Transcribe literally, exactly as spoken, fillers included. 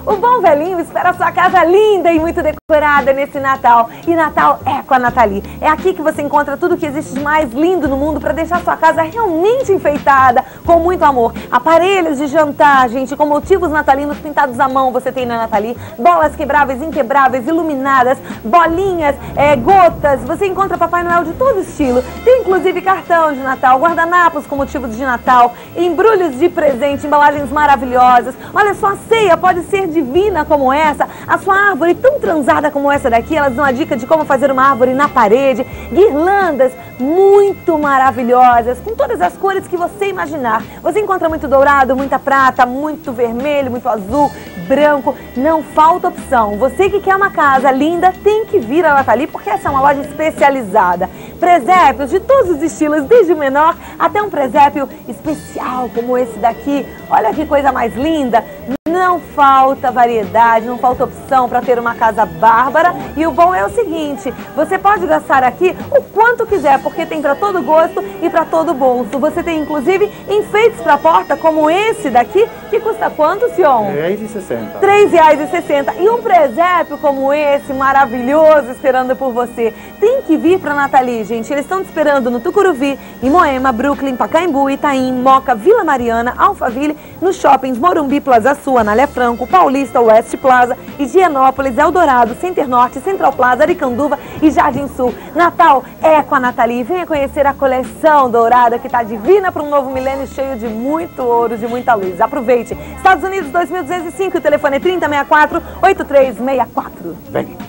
O Bom Velhinho espera a sua casa linda e muito decorada nesse Natal. E Natal é com a Nathalie. É aqui que você encontra tudo que existe de mais lindo no mundo para deixar sua casa realmente enfeitada, com muito amor. Aparelhos de jantar, gente, com motivos natalinos pintados à mão você tem na Nathalie. Bolas quebráveis, inquebráveis, iluminadas, bolinhas, é, gotas. Você encontra Papai Noel de todo estilo. Tem inclusive cartão de Natal, guardanapos com motivos de Natal, embrulhos de presente, embalagens maravilhosas. Olha só, a ceia pode ser divina como essa, a sua árvore tão transada como essa daqui. Elas dão a dica de como fazer uma árvore na parede, guirlandas muito maravilhosas, com todas as cores que você imaginar. Você encontra muito dourado, muita prata, muito vermelho, muito azul, branco, não falta opção. Você que quer uma casa linda tem que vir a Nathalie, porque essa é uma loja especializada. Presépios de todos os estilos, desde o menor até um presépio especial como esse daqui. Olha que coisa mais linda. Não falta variedade, não falta opção para ter uma casa bárbara. E o bom é o seguinte, você pode gastar aqui o quanto quiser, porque tem para todo gosto e para todo bolso. Você tem inclusive enfeites para a porta, como esse daqui, que custa quanto, Sion? três reais e sessenta. três reais e sessenta. E um presépio como esse, maravilhoso, esperando por você. Tem que vir para Nathalie, gente. Eles estão te esperando no Tucuruvi, em Moema, Brooklyn, Pacaembu, Itaim, Moca, Vila Mariana, Alphaville, nos shoppings Morumbi, Plaza Sul, Anália Franco, Paulista, West Plaza, Higienópolis, Eldorado, Center Norte, Central Plaza, Aricanduva e Jardim Sul. Natal é com a Nathalie. Venha conhecer a coleção dourada que está divina para um novo milênio cheio de muito ouro, de muita luz. Aproveite. Estados Unidos dois mil duzentos e cinco, o telefone é trinta, sessenta e quatro, oitenta e três sessenta e quatro. Vem.